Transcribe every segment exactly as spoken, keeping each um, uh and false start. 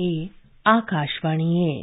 ए आकाशवाणी है।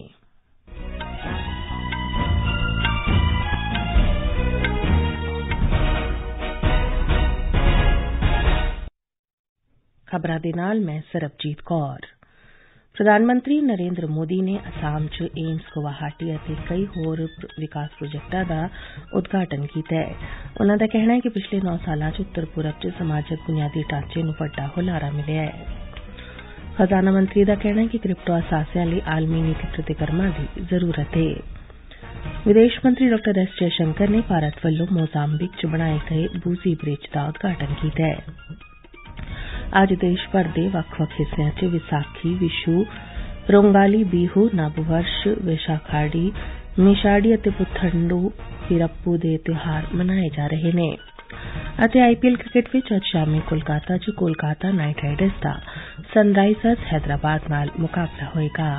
खबरां दे नाल मैं सरबजीत कौर। प्रधानमंत्री नरेंद्र मोदी ने असम च एम्स गुवाहाटी ਅਤੇ कई होर विकास प्रोजेक्टां दा उद्घाटन कीता है। उन्हां दा कहना है कि पिछले नौ सालां च उत्तर पूरब च समाजक बुनियादी ढांचे नूं वड्डा हुलारा मिलिਆ है। खजाना मंत्री दा कहना है कि क्रिप्टो असासियां लई आलमी नीति प्रतिकर्मा दी जरूरत है। विदेश मंत्री डॉ एस जयशंकर ने भारत वल्लों मोजाम्बिक च बनाए गए बूजी ब्रिज दा उद्घाटन कीता है। अज देश भर दे वक्-वक् हिस्सिਆਂ च विसाखी, विशु, रोंगाली बिहू, नववर्ष, विशाखाड़ी, मिशाड़ी ਅਤੇ पुथंडू पिरप्पू ਦੇ ਤਿਉਹਾਰ ਮਨਾਏ ਜਾ ਰਹੇ ਨੇ ਅਤੇ ਆਈਪੀਐਲ ਕ੍ਰਿਕਟ ਵਿੱਚ ਅੱਜ ਸ਼ਾਮੀ ਕੋਲਕਾਤਾ ਚ ਕੋਲਕਾਤਾ ਨਾਈਟ ਰਾਈਡਰਸ ਦਾ ਸਨਰਾਈਜ਼ਰਸ ਹੈਦਰਾਬਾਦ ਨਾਲ ਮੁਕਾਬਲਾ ਹੋਏਗਾ।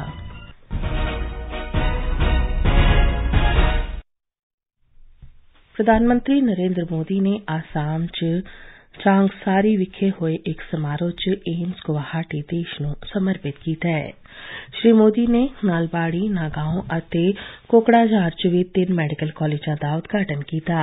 प्रधानमंत्री नरेंद्र मोदी ने आसाम च चांगसारी विखे होए एक समारोह च एम्स गुवाहाटी देश नूं समर्पित कीता है। श्री मोदी ने नालबाड़ी, नागांव ਅਤੇ कोकड़ाझार च भी तीन मैडिकल कालेजां दा उद्घाटन कीता।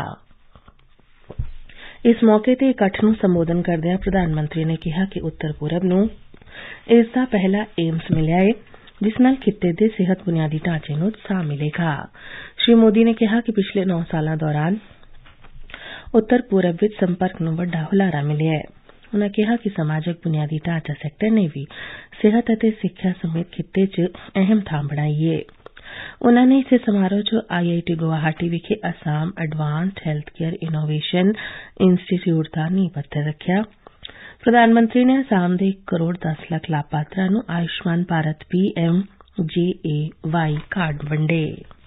इस मौके ते इकट्ठ नूं संबोधन करदिआं प्रधानमंत्री ने कहा कि उत्तर पूरब नूं इस दा पहला एम्स मिलिਆ है जिस नाल खित्ते दे सेहत बुनियादी ढांचे नूं उत्साह मिलेगा। श्री मोदी ने कहा कि पिछले नौ सालां दौरान उत्तर पूरब विच संपर्क नूं वड्डा हुलारा मिलिਆ है। उन्होंने कहा कि समाजक बुनियादी ढांचा सैक्टर ने भी सेहत ਅਤੇ सिक्ख्या समेत खित्ते च अहम थां बनाई है। उन्होंने इस समारोह च आईआईटी गुवाहाटी विखे Assam advanced health care innovation institute का नींह पत्थर रखिया। प्रधानमंत्री ने असम दे एक करोड़ दस लाख लाभार्थियों नूं Ayushman Bharat P M J A Y card वंडे।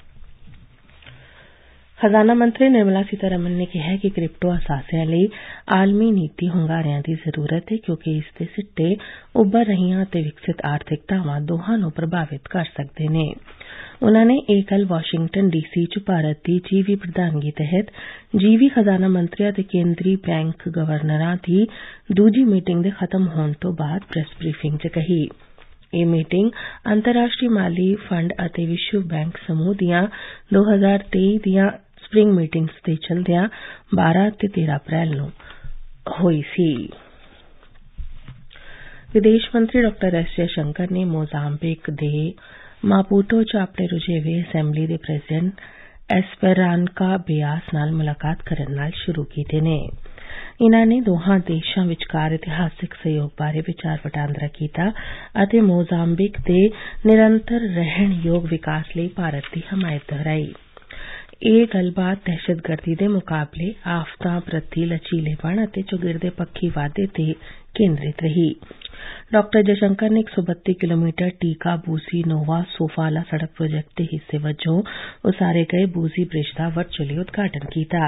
खजाना मंत्री निर्मला सीतारमण ने कहा है कि क्रिप्टो असासियां लई आलमी नीति hungaਰਿਆਂ ਦੀ ਜ਼ਰੂਰਤ है क्योंकि इस दे सिट्टे उभर रहीआं ते विकसित आर्थिकतावां दोहां नूं प्रभावित कर सकदे ने। उन्होंने ਇਹ ਗੱਲ वाशिंगटन डीसी च भारत की जीवी प्रधानगी तहत जीवी खजाना मंत्रियों ते केंद्रीय बैंक गवर्नरां दी दूजी मीटिंग दे खत्म होण तो बाद प्रेस ब्रीफिंग च कही। ਇਹ मीटिंग अंतर्राष्ट्रीय माली फंड ਅਤੇ विश्व बैंक समूह दियां दो हज़ार तेईस दियां स्प्रिंग मीटिंग्स दे चलदिआं बारह ते तेरह अप्रैल नूं होई सी। विदेश मंत्री डॉ एस जयशंकर ने मोजाम्बिक दे मापूटो च अपने रुझेवे असैंबली दे प्रेसिडेंट एस्पेरानका बियास नाल मुलाकात करन नाल शुरू कीते ने। इन्हां ने दोहां देशां विचकार इतिहासिक सहयोग बारे विचार वटांदरा कीता ਅਤੇ मोजाम्बिक दे निरंतर रहण योग विकास लई भारत दी हमायत दोहराई। ਇਹ ਗੱਲਬਾਤ दहशतगर्दी ਦੇ ਮੁਕਾਬਲੇ ਆਫਤਾਂ ਪ੍ਰਤੀ ਲਚੀਲੇਪਣ ਅਤੇ ਚੌਗਿਰਦੇ ਪੱਖੀ ਵਾਧੇ ਤੇ ਕੇਂਦਰਿਤ ਰਹੀ। डॉ जयशंकर ने एक सौ बत्ती किलोमीटर टीका बूसी नोवा सोफाला सड़क प्रोजेक्ट के हिस्से वजों उसारे गए बूजी ब्रिज का वर्चुअली उद्घाटन किया।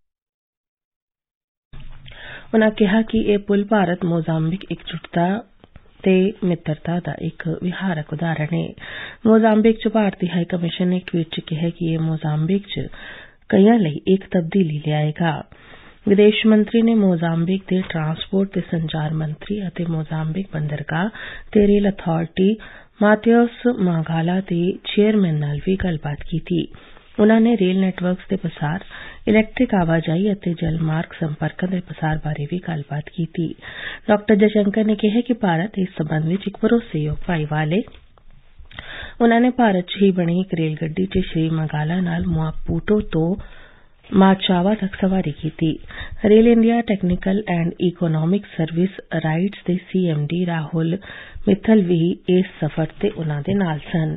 उन्होंने कहा कि यह पुल भारत मोजाम्बिक एकजुटता ते मित्रता का एक विहारक उदाहरण है। मोजाम्बिक च भारतीय हाई कमीशन ने एक ट्वीट च कहा कि यह मोजाम्बिक च कईयां लई एक तब्दीली लियाएगा। विदेश मंत्री ने मोजाम्बिक के ट्रांसपोर्ट ते संचार मंत्री ਅਤੇ मोजाम्बिक बंदरगाह ते रेल अथॉरिटी माथियोस मागाला के चेयरमैन नाल भी गलबात की। उन्होंने रेल नैटवर्क्स के प्रसार, इलैक्ट्रिक आवाजाई ਅਤੇ जलमार्ग संपर्कों के प्रसार बारे भी गलबात की। डॉ जयशंकर ने कहा कि भारत इस संबंध में एक भरोसेयोग भाईवाल है। उन्होंने भारत च ही बनी एक रेलगड्डी च श्री मगाला नाल मापूटो तो माचावा तक सवारी की। Rail India technical and economic service RITES के सीएमडी राहुल मित्तल भी इस सफर ते उन्हां दे नाल सन।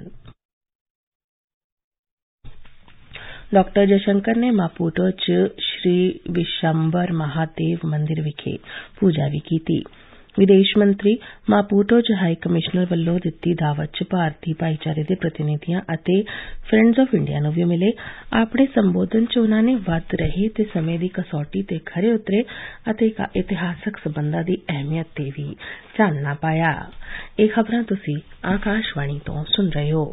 डॉ जयशंकर ने मापूटो च श्री विशंबर महादेव मंदिर विखे पूजा भी की। विदेश मंत्री मापूटो च हाई कमिश्नर वल्लों दित्ती दावत च भारतीय भाईचारे दे प्रतिनिधियां ਅਤੇ फ्रेंड्स ऑफ इंडिया ਨੂੰ ਵੀ ਮਿਲੇ। ਆਪਣੇ ਸੰਬੋਧਨ ਚ ਉਹਨਾਂ ਨੇ ਵੱਧ ਰਹੇ ਤੇ ਸਮੇਂ ਦੀ ਕਸੌਟੀ ਤੇ ਖਰੇ ਉਤਰੇ ਅਤੇ ਇਤਿਹਾਸਕ ਸਬੰਧਾਂ ਦੀ ਅਹਿਮੀਅਤ ਤੇ ਵੀ ਚਾਨਣਾ ਪਾਇਆ। ਇਹ ਖਬਰਾਂ ਤੁਸੀਂ ਆਕਾਸ਼ਵਾਣੀ ਤੋਂ ਸੁਣ ਰਹੇ ਹੋ।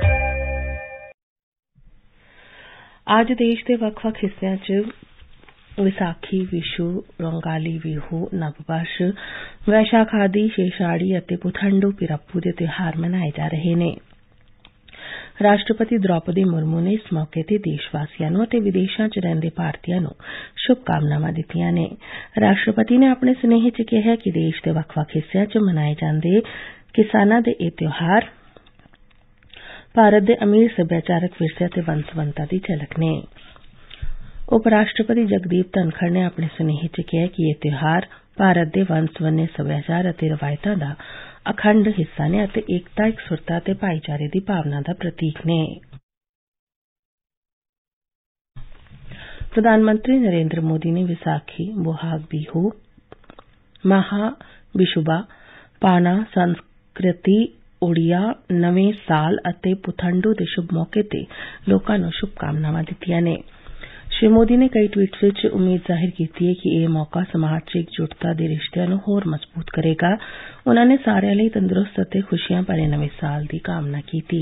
ਅੱਜ ਦੇਸ਼ ਦੇ ਵੱਖ-ਵੱਖ ਹਿੱਸਿਆਂ ਚ ਵਿਸਾਖੀ, ਵਿਸ਼ੂ, ਰੰਗਾਲੀ ਬਿਹੂ, ਨਵਵਰਸ਼, ਵੈਸ਼ਾਖ ਆਦਿ, ਸ਼ੇਸ਼ਾੜੀ ਅਤੇ ਪੁਥੰਡੂ ਪਿਰੱਪੂ ਦੇ ਤਿਉਹਾਰ ਮਨਾਏ ਜਾ ਰਹੇ ਨੇ। ਰਾਸ਼ਟਰਪਤੀ ਦ੍ਰੌਪਦੀ ਮੁਰਮੂ ਨੇ ਇਸ ਮੌਕੇ ਤੇ ਦੇਸ਼ ਵਾਸੀਆਂ ਨੂੰ ਅਤੇ ਵਿਦੇਸ਼ਾਂ 'ਚ ਰਹਿੰਦੇ ਭਾਰਤੀਆਂ ਨੂੰ ਸ਼ੁਭਕਾਮਨਾਵਾਂ ਦਿੱਤੀਆਂ ਨੇ। ਰਾਸ਼ਟਰਪਤੀ ਨੇ ਆਪਣੇ ਸੁਨੇਹੇ 'ਚ ਕਿਹਾ ਕਿ ਦੇਸ਼ ਦੇ ਵੱਖ-ਵੱਖ ਹਿੱਸਿਆਂ 'ਚ ਮਨਾਏ ਜਾਂਦੇ ਕਿਸਾਨਾਂ ਦੇ ਇਹ ਤਿਉਹਾਰ ਭਾਰਤ ਦੇ ਅਮੀਰ ਸੱਭਿਆਚਾਰਕ ਵਿਰਸੇ ਅਤੇ ਵੰਨ-ਸੁਵੰਨਤਾ ਦੀ ਝਲਕ ਨੇ। ਉਪ ਰਾਸ਼ਟਰਪਤੀ ਜਗਦੀਪ ਧਨਖੜ ਨੇ ਆਪਣੇ ਸੁਨੇਹੇ 'ਚ ਕਿਹਾ ਕਿ ਇਹ ਤਿਉਹਾਰ ਭਾਰਤ ਦੇ ਵੰਨ-ਸੁਵੰਨੇ ਸੱਭਿਆਚਾਰ ਅਤੇ ਰਵਾਇਤਾਂ ਦਾ ਅਖੰਡ ਹਿੱਸਾ ਨੇ ਅਤੇ ਏਕਤਾ, ਇਕਸੁਰਤਾ ਅਤੇ ਭਾਈਚਾਰੇ ਦੀ ਭਾਵਨਾ ਦਾ ਪ੍ਰਤੀਕ ਨੇ। ਪ੍ਰਧਾਨ ਮੰਤਰੀ ਨਰਿੰਦਰ ਮੋਦੀ ਨੇ ਵਿਸਾਖੀ, ਬੋਹਾਗ ਬਿਹੂ, ਮਹਾ ਬਿਸ਼ੁਬਾ, ਪਾਨਾ ਸੰਸਕ੍ਰਿਤੀ, ਉੜੀਆ, ਨਵੇਂ ਸਾਲ ਅਤੇ ਪੁਥੰਡੂ ਦੇ ਸ਼ੁਭ ਮੌਕੇ ਤੇ ਲੋਕਾਂ ਨੂੰ ਸ਼ੁਭਕਾਮਨਾਵਾਂ ਦਿੱਤੀਆਂ ਨੇ। ਸ਼੍ਰੀ ਮੋਦੀ ਨੇ ਕਈ ਟਵੀਟਸ ਵਿੱਚ ਉਮੀਦ ਜ਼ਾਹਿਰ ਕੀਤੀ ਹੈ ਕਿ ਇਹ ਮੌਕਾ ਸਮਾਜ 'ਚ ਇਕਜੁੱਟਤਾ ਦੇ ਰਿਸ਼ਤਿਆਂ ਨੂੰ ਹੋਰ ਮਜ਼ਬੂਤ ਕਰੇਗਾ। ਉਨ੍ਹਾਂ ਨੇ ਸਾਰਿਆਂ ਲਈ ਤੰਦਰੁਸਤ ਅਤੇ ਖੁਸ਼ੀਆਂ ਭਰੇ ਨਵੇਂ ਸਾਲ ਦੀ ਕਾਮਨਾ ਕੀਤੀ।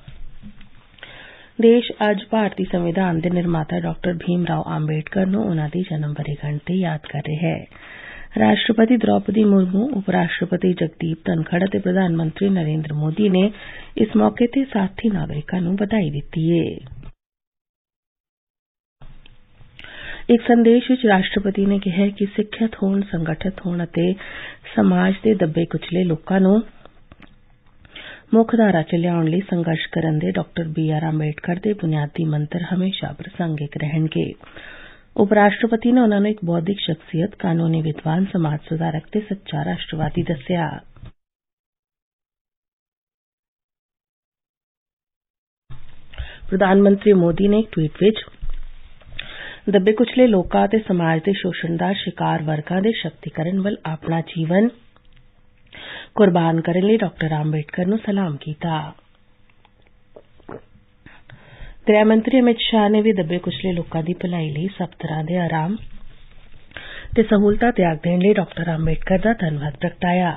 ਦੇਸ਼ ਅੱਜ ਭਾਰਤੀ ਸੰਵਿਧਾਨ ਦੇ ਨਿਰਮਾਤਾ ਡਾਕਟਰ ਭੀਮ ਰਾਓ ਅੰਬੇਡਕਰ ਨੂੰ ਉਨ੍ਹਾਂ ਦੀ ਜਨਮ ਵਰ੍ਹੇਗੰਢ ਤੇ ਯਾਦ ਕਰ ਰਿਹਾ ਹੈ। ਰਾਸ਼ਟਰਪਤੀ ਦ੍ਰੌਪਦੀ ਮੁਰਮੂ, ਉਪ ਰਾਸ਼ਟਰਪਤੀ ਜਗਦੀਪ ਧਨਖੜ ਅਤੇ ਪ੍ਰਧਾਨ ਮੰਤਰੀ ਨਰਿੰਦਰ ਮੋਦੀ ਨੇ ਇਸ ਮੌਕੇ ਤੇ ਸਾਥੀ ਨਾਗਰਿਕਾਂ ਨੂੰ ਵਧਾਈ ਦਿੱਤੀ ਹੈ। ਇੱਕ ਸੰਦੇਸ਼ ਵਿੱਚ ਰਾਸ਼ਟਰਪਤੀ ਨੇ ਕਿਹਾ ਕਿ ਸਿੱਖਿਅਤ ਹੋਣ, ਸੰਗਠਿਤ ਹੋਣ ਅਤੇ ਸਮਾਜ ਦੇ ਦੱਬੇ ਕੁਚਲੇ ਲੋਕਾਂ ਨੂੰ ਮੁੱਖ ਧਾਰਾ 'ਚ ਲਿਆਉਣ ਲਈ ਸੰਘਰਸ਼ ਕਰਨ ਦੇ ਡਾਕਟਰ ਬੀ ਆਰ ਅੰਬੇਡਕਰ ਦੇ ਬੁਨਿਆਦੀ ਮੰਤਰ ਹਮੇਸ਼ਾ ਪ੍ਰਸੰਗਿਕ ਰਹਿਣਗੇ। ਉਪ ਰਾਸ਼ਟਰਪਤੀ ਨੇ ਉਨ੍ਹਾਂ ਨੂੰ ਇੱਕ ਬੌਧਿਕ ਸ਼ਖਸੀਅਤ, ਕਾਨੂੰਨੀ ਵਿਦਵਾਨ, ਸਮਾਜ ਸੁਧਾਰਕ ਤੇ ਸੱਚਾ ਰਾਸ਼ਟਰਵਾਦੀ ਦੱਸਿਆ। ਪ੍ਰਧਾਨ ਮੰਤਰੀ ਮੋਦੀ ਨੇ ਇੱਕ ਟਵੀਟ ਵਿੱਚ ਦੱਬੇ ਕੁਚਲੇ ਲੋਕਾਂ ਅਤੇ ਸਮਾਜ ਦੇ ਸ਼ੋਸ਼ਣ ਦਾ ਸ਼ਿਕਾਰ ਵਰਗਾਂ ਦੇ ਸ਼ਕਤੀਕਰਨ ਵੱਲ ਆਪਣਾ ਜੀਵਨ ਕੁਰਬਾਨ ਕਰਨ ਲਈ ਡਾਕਟਰ ਅੰਬੇਡਕਰ ਨੂੰ ਸਲਾਮ ਕੀਤਾ। ਗ੍ਰਹਿ ਮੰਤਰੀ ਅਮਿਤ ਸ਼ਾਹ ਨੇ ਵੀ ਦੱਬੇ ਕੁਚਲੇ ਲੋਕਾਂ ਦੀ ਭਲਾਈ ਲਈ ਸਭ ਤਰ੍ਹਾਂ ਦੇ ਆਰਾਮ ਤੇ ਸਹੂਲਤਾਂ ਤਿਆਗ ਦੇਣ ਲਈ ਡਾਕਟਰ ਅੰਬੇਡਕਰ ਦਾ ਧੰਨਵਾਦ ਪ੍ਰਗਟਾਇਆ।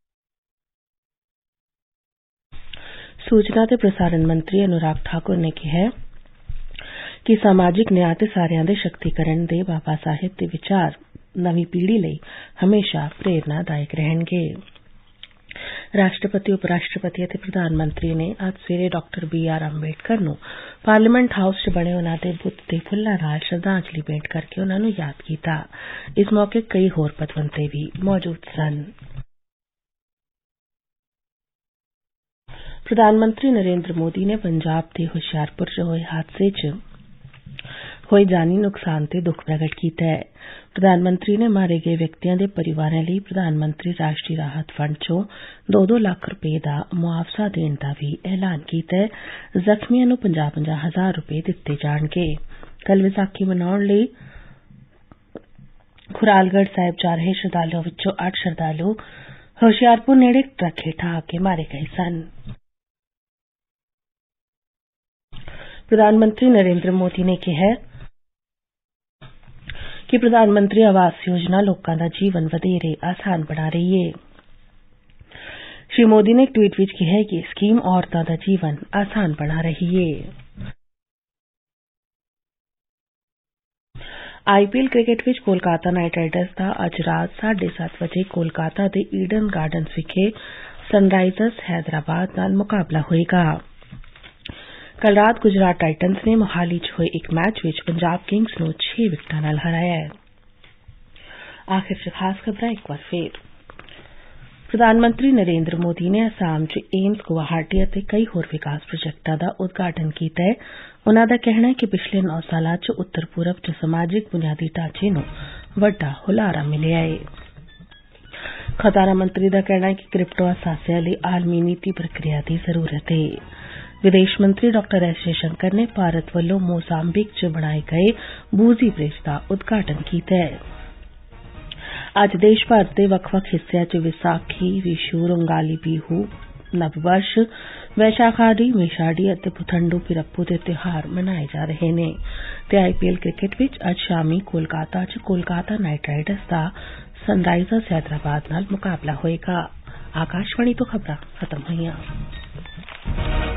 ਸੂਚਨਾ ਤੇ ਪ੍ਰਸਾਰਣ ਮੰਤਰੀ ਅਨੁਰਾਗ ਠਾਕੁਰ ਨੇ ਕਿਹਾ ਕਿ ਸਮਾਜਿਕ ਨਿਆਂ ਤੇ ਸਾਰਿਆਂ ਦੇ ਸ਼ਕਤੀਕਰਨ ਦੇ ਬਾਬਾ ਸਾਹਿਬ ਦੇ ਵਿਚਾਰ ਨਵੀਂ ਪੀੜ੍ਹੀ ਲਈ ਹਮੇਸ਼ਾ ਪ੍ਰੇਰਨਾਦਾਇਕ ਰਹਿਣਗੇ। ਰਾਸ਼ਟਰਪਤੀ, ਉਪ ਰਾਸ਼ਟਰਪਤੀ ਅਤੇ ਪ੍ਰਧਾਨ ਮੰਤਰੀ ਨੇ ਅੱਜ ਸਵੇਰੇ ਡਾਕਟਰ ਬੀ ਆਰ ਅੰਬੇਡਕਰ ਨੂੰ ਪਾਰਲੀਮੈਂਟ ਹਾਊਸ 'ਚ ਬਣੇ ਉਨ੍ਹਾਂ ਦੇ ਬੁੱਤ ਤੇ ਫੁੱਲਾਂ ਨਾਲ ਸ਼ਰਧਾਂਜਲੀ ਭੇਂਟ ਕਰਕੇ ਉਨ੍ਹਾਂ ਨੂੰ ਯਾਦ ਕੀਤਾ। ਇਸ ਮੌਕੇ ਕਈ ਹੋਰ ਪਤਵੰਤੇ ਵੀ ਮੌਜੂਦ ਸਨ। ਪ੍ਰਧਾਨ ਮੰਤਰੀ ਨਰਿੰਦਰ ਮੋਦੀ ਨੇ ਪੰਜਾਬ ਦੇ ਹੁਸ਼ਿਆਰਪੁਰ 'ਚ ਹੋਏ ਹਾਦਸੇ 'ਚ ਹੋਏ ਜਾਨੀ ਨੁਕਸਾਨ ਤੇ ਦੁੱਖ ਪ੍ਰਗਟ ਕੀਤਾ ਹੈ। ਪ੍ਰਧਾਨ ਮੰਤਰੀ ਨੇ ਮਾਰੇ ਗਏ ਵਿਅਕਤੀਆਂ ਦੇ ਪਰਿਵਾਰਾਂ ਲਈ ਪ੍ਰਧਾਨ ਮੰਤਰੀ ਰਾਸ਼ਟਰੀ ਰਾਹਤ ਫੰਡ 'ਚੋਂ ਦੋ ਦੋ ਲੱਖ ਰੁਪਏ ਦਾ ਮੁਆਵਜ਼ਾ ਦੇਣ ਦਾ ਵੀ ਐਲਾਨ ਕੀਤਾ ਹੈ। ਜ਼ਖਮੀਆਂ ਨੂੰ ਪੰਜਾਹ ਪੰਜਾਹ ਹਜ਼ਾਰ ਰੁਪਏ ਦਿੱਤੇ ਜਾਣਗੇ। ਕੱਲ੍ਹ ਵਿਸਾਖੀ ਮਨਾਉਣ ਲਈ ਖੁਰਾਲਗੜ੍ਹ ਸਾਹਿਬ ਜਾ ਰਹੇ ਸ਼ਰਧਾਲੂਆਂ ਵਿੱਚੋਂ ਅੱਠ ਸ਼ਰਧਾਲੂ ਹੁਸ਼ਿਆਰਪੁਰ ਨੇੜੇ ਟਰੱਕ ਹੇਠਾਂ ਆ ਕੇ ਮਾਰੇ ਗਏ ਸਨ। ਪ੍ਰਧਾਨ ਮੰਤਰੀ ਨਰਿੰਦਰ ਮੋਦੀ ਨੇ ਕਿਹਾ ਕਿ ਪ੍ਰਧਾਨ ਮੰਤਰੀ ਆਵਾਸ ਯੋਜਨਾ ਲੋਕਾਂ ਦਾ ਜੀਵਨ ਵਧੇਰੇ ਆਸਾਨ ਬਣਾ ਰਹੀ ਹੈ। ਸ਼੍ਰੀ ਮੋਦੀ ਨੇ ਇੱਕ ਟਵੀਟ ਵਿੱਚ ਕਿਹਾ ਕਿ ਇਹ ਸਕੀਮ ਔਰਤਾਂ ਦਾ ਜੀਵਨ ਆਸਾਨ ਬਣਾ ਰਹੀ ਹੈ। ਆਈ ਪੀ ਐਲ ਕ੍ਰਿਕਟ ਵਿੱਚ ਕੋਲਕਾਤਾ ਨਾਈਟ ਰਾਈਡਰਸ ਦਾ ਅੱਜ ਰਾਤ ਸਾਢੇ ਸੱਤ ਵਜੇ ਕੋਲਕਾਤਾ ਦੇ ਈਡਨ ਗਾਰਡਨਜ਼ ਵਿਖੇ ਸਨਰਾਈਜ਼ਰਸ ਹੈਦਰਾਬਾਦ ਨਾਲ ਮੁਕਾਬਲਾ ਹੋਏਗਾ। ਕੱਲ੍ਹ ਰਾਤ ਗੁਜਰਾਤ ਟਾਈਟਨਜ਼ ਨੇ ਮੋਹਾਲੀ 'ਚ ਹੋਏ ਇੱਕ ਮੈਚ ਵਿੱਚ ਪੰਜਾਬ ਕਿੰਗਜ਼ ਨੂੰ ਛੇ ਵਿਕਟਾਂ ਨਾਲ ਹਰਾਇਆ ਹੈ। ਆਖਿਰ 'ਚ ਖਾਸ ਖਬਰਾਂ ਇੱਕ ਵਾਰ ਫੇਰ। ਪ੍ਰਧਾਨ ਮੰਤਰੀ ਨਰਿੰਦਰ ਮੋਦੀ ਨੇ ਅਸਾਮ 'ਚ ਏਮਸ, ਗੁਵਾਹਾਟੀ ਅਤੇ ਕਈ ਹੋਰ ਵਿਕਾਸ ਪ੍ਰੋਜੈਕਟਾਂ ਦਾ ਉਦਘਾਟਨ ਕੀਤਾ ਹੈ। ਉਨ੍ਹਾਂ ਦਾ ਕਹਿਣਾ ਹੈ ਕਿ ਪਿਛਲੇ ਨੌ ਸਾਲਾਂ 'ਚ ਉੱਤਰ ਪੂਰਬ 'ਚ ਸਮਾਜਿਕ ਬੁਨਿਆਦੀ ਢਾਂਚੇ ਨੂੰ ਵੱਡਾ ਹੁਲਾਰਾ ਮਿਲਿਆ ਹੈ। ਖਜ਼ਾਨਾ ਮੰਤਰੀ ਦਾ ਕਹਿਣਾ ਹੈ ਕਿ ਕ੍ਰਿਪਟੋ ਅਸਾਸਿਆਂ ਲਈ ਆਲਮੀ ਨੀਤੀ ਪ੍ਰਕਿਰਿਆ ਦੀ ਜ਼ਰੂਰਤ ਹੈ। ਵਿਦੇਸ਼ ਮੰਤਰੀ ਡਾਕਟਰ ਐਸ ਜੈਸ਼ੰਕਰ ਨੇ ਭਾਰਤ ਵੱਲੋਂ ਮੋਜ਼ਾਂਬਿਕ 'ਚ ਬਣਾਏ ਗਏ ਬੂਜ਼ੀ ਬ੍ਰਿਜ ਦਾ ਉਦਘਾਟਨ ਕੀਤਾ ਹੈ। ਅੱਜ ਦੇਸ਼ ਭਰ ਦੇ ਵੱਖ-ਵੱਖ ਹਿੱਸਿਆਂ 'ਚ ਵਿਸਾਖੀ, ਵਿਸ਼ੂ, ਰੰਗਾਲੀ ਬਿਹੂ, ਨਵਵਰਸ਼, ਵੈਸ਼ਾਖ ਆਦਿ, ਮੇਸ਼ਾੜੀ ਅਤੇ ਪੁਥੰਡੂ ਪਿਰੱਪੂ ਦੇ ਤਿਉਹਾਰ ਮਨਾਏ ਜਾ ਰਹੇ ਨੇ ਤੇ ਆਈ ਪੀ ਐਲ ਕ੍ਰਿਕਟ ਵਿੱਚ ਅੱਜ ਸ਼ਾਮੀ ਕੋਲਕਾਤਾ 'ਚ ਕੋਲਕਾਤਾ ਨਾਈਟ ਰਾਈਡਰਸ ਦਾ ਸਨਰਾਈਜ਼ਰਸ ਹੈਦਰਾਬਾਦ ਨਾਲ ਮੁਕਾਬਲਾ ਹੋਏਗਾ। ਆਕਾਸ਼ਵਾਣੀ ਤੋਂ ਖਬਰਾਂ ਖਤਮ ਹੋਈਆਂ।